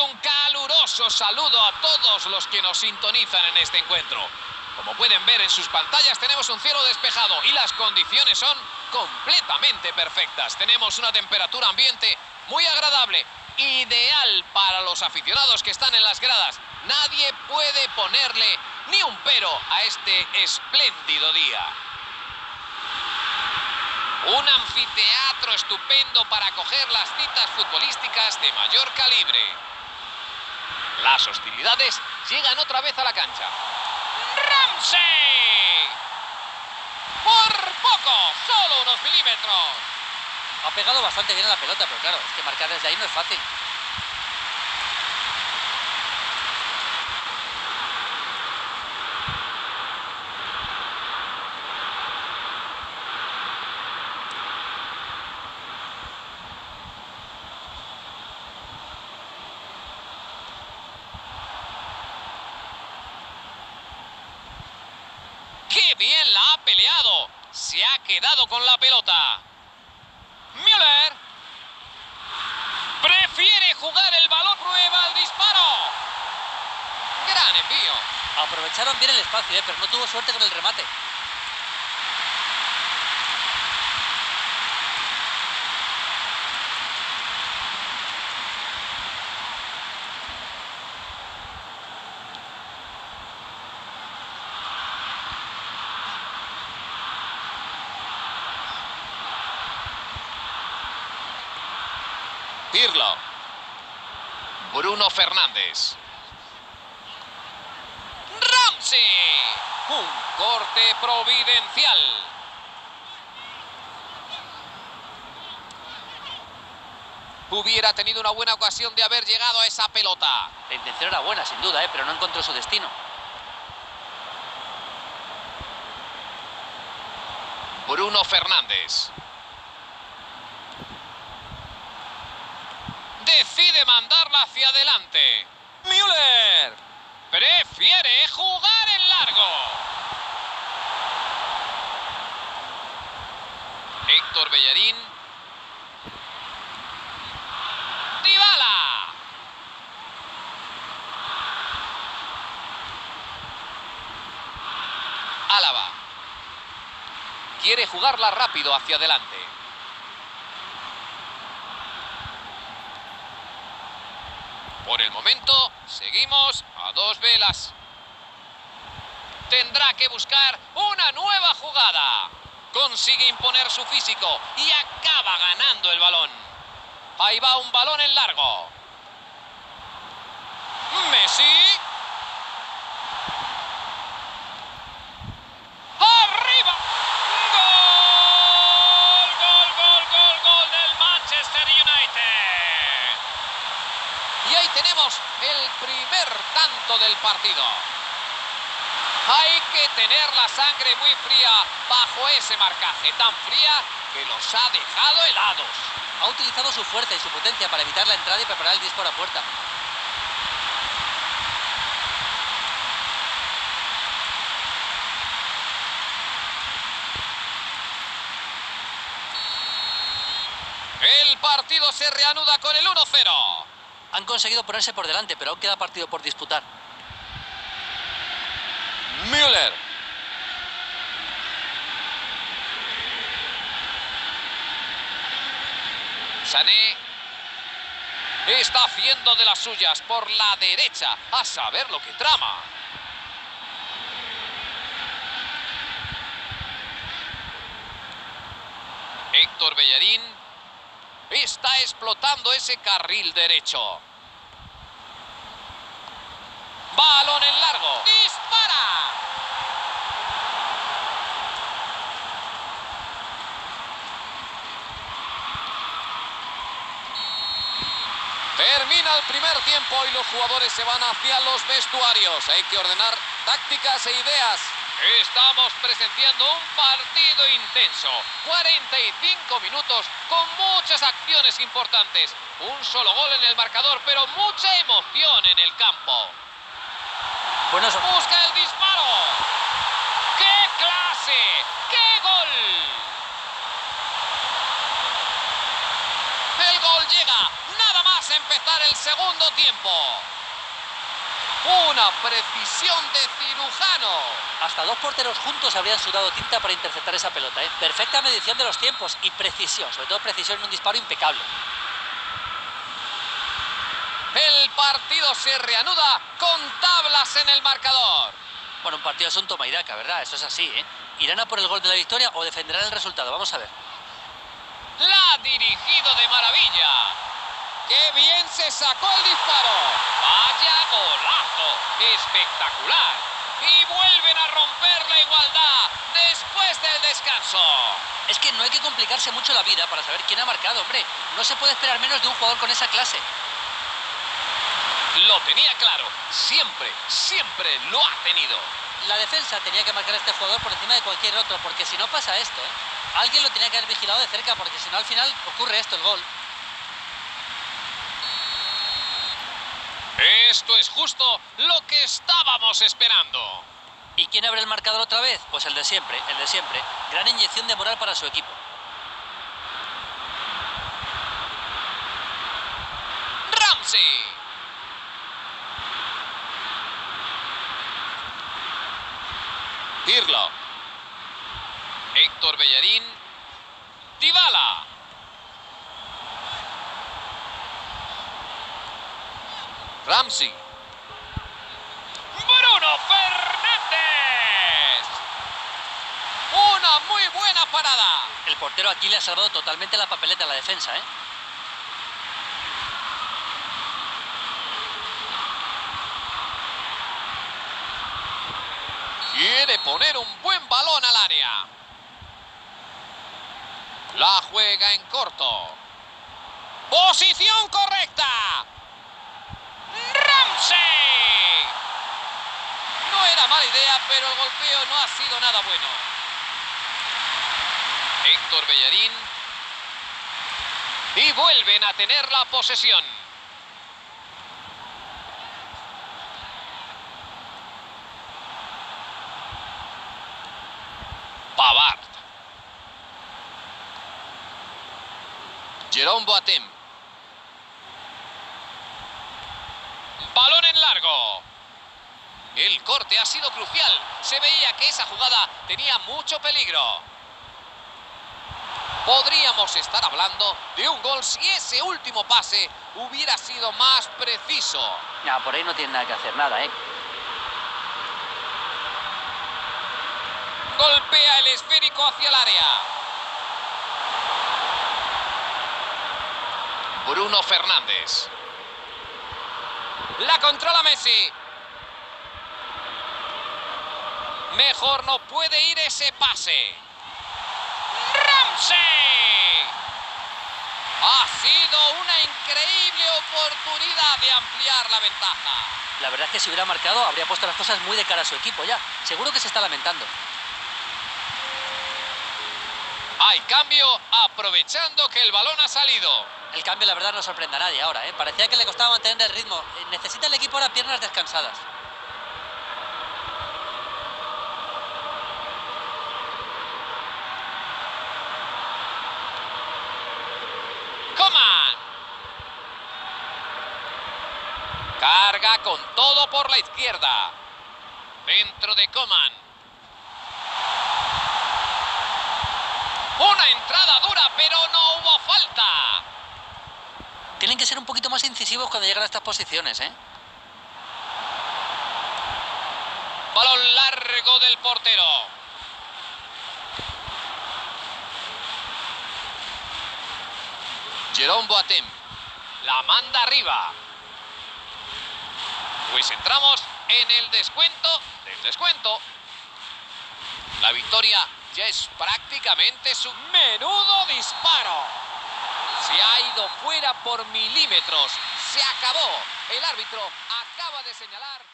un caluroso saludo a todos los que nos sintonizan en este encuentro. Como pueden ver en sus pantallas, tenemos un cielo despejado y las condiciones son completamente perfectas. Tenemos una temperatura ambiente muy agradable, ideal para los aficionados que están en las gradas. Nadie puede ponerle ni un pero a este espléndido día. Un anfiteatro estupendo para acoger las citas futbolísticas de mayor calibre. Las hostilidades llegan otra vez a la cancha. ¡Ramsey! Por poco, solo unos milímetros. Ha pegado bastante bien a la pelota, pero claro, es que marcar desde ahí no es fácil. ¡Qué bien la ha peleado! Se ha quedado con la pelota. Müller prefiere jugar el balón. Prueba el disparo. Gran envío. Aprovecharon bien el espacio, pero no tuvo suerte con el remate. Pirlo. Bruno Fernández. Ramsey. Un corte providencial. Hubiera tenido una buena ocasión de haber llegado a esa pelota. La intención era buena, sin duda, pero no encontró su destino. Bruno Fernández. Decide mandarla hacia adelante. Müller prefiere jugar en largo. Héctor Bellerín. Dybala. Álava. Quiere jugarla rápido hacia adelante. Por el momento, seguimos a dos velas. Tendrá que buscar una nueva jugada. Consigue imponer su físico y acaba ganando el balón. Ahí va un balón en largo. Messi. ¡Arriba! ¡Gol! ¡Gol, gol, gol, gol del Manchester United! Y ahí tenemos el primer tanto del partido. Hay que tener la sangre muy fría bajo ese marcaje, tan fría que los ha dejado helados. Ha utilizado su fuerza y su potencia para evitar la entrada y preparar el disparo a puerta. El partido se reanuda con el 1-0. Han conseguido ponerse por delante, pero aún queda partido por disputar. Müller. Sané. Está haciendo de las suyas por la derecha. A saber lo que trama. Héctor Bellerín. Está explotando ese carril derecho. Balón en largo. ¡Dispara! Termina el primer tiempo y los jugadores se van hacia los vestuarios. Hay que ordenar tácticas e ideas. Estamos presenciando un partido intenso. 45 minutos con muchas acciones importantes. Un solo gol en el marcador, pero mucha emoción en el campo. Busca el disparo. ¡Qué clase! ¡Qué gol! El gol llega nada más empezar. empezar el segundo tiempo. Una precisión de cirujano. Hasta dos porteros juntos habrían sudado tinta para interceptar esa pelota, ¿eh? Perfecta medición de los tiempos y precisión, sobre todo precisión en un disparo impecable. El partido se reanuda con tablas en el marcador. Bueno, un partido es un toma y daca, ¿verdad? Eso es así, ¿eh? ¿Irán a por el gol de la victoria o defenderán el resultado? Vamos a ver. La ha dirigido de maravilla. ¡Qué bien se sacó el disparo! ¡Vaya golazo! ¡Espectacular! Y vuelven a romper la igualdad después del descanso. Es que no hay que complicarse mucho la vida para saber quién ha marcado, hombre. No se puede esperar menos de un jugador con esa clase. Lo tenía claro. Siempre, siempre lo ha tenido. La defensa tenía que marcar a este jugador por encima de cualquier otro, porque si no pasa esto, ¿eh? Alguien lo tenía que haber vigilado de cerca, porque si no al final ocurre esto, el gol. Esto es justo lo que estábamos esperando. ¿Y quién abre el marcador otra vez? Pues el de siempre, el de siempre. Gran inyección de moral para su equipo. Ramsey. Pirlo. Héctor Bellerín. Dybala. Ramsey. Bruno Fernández. Una muy buena parada. El portero aquí le ha salvado totalmente la papeleta a la defensa, ¿eh? Quiere poner un buen balón al área. La juega en corto. Posición correcta. ¡Ramsey! No era mala idea, pero el golpeo no ha sido nada bueno. Héctor Bellerín. Y vuelven a tener la posesión. Pavard. Jerome Boateng. Balón en largo. El corte ha sido crucial. Se veía que esa jugada tenía mucho peligro. Podríamos estar hablando de un gol si ese último pase hubiera sido más preciso. Ya, por ahí no tiene nada que hacer, nada, ¿eh? Golpea el esférico hacia el área. Bruno Fernández. La controla Messi. Mejor no puede ir ese pase. ¡Ramsey! Ha sido una increíble oportunidad de ampliar la ventaja. La verdad es que si hubiera marcado habría puesto las cosas muy de cara a su equipo ya. Seguro que se está lamentando. Hay cambio aprovechando que el balón ha salido. El cambio, la verdad, no sorprende a nadie ahora, ¿eh? Parecía que le costaba mantener el ritmo. Necesita el equipo ahora piernas descansadas. Coman. Carga con todo por la izquierda. Dentro de Coman. Una entrada dura, pero no hubo falta. Tienen que ser un poquito más incisivos cuando llegan a estas posiciones, ¿eh? Balón largo del portero. Jerome Boateng. La manda arriba. Pues entramos en el descuento del descuento. La victoria ya es prácticamente su... ¡Menudo disparo! Se ha ido fuera por milímetros. Se acabó. El árbitro acaba de señalar...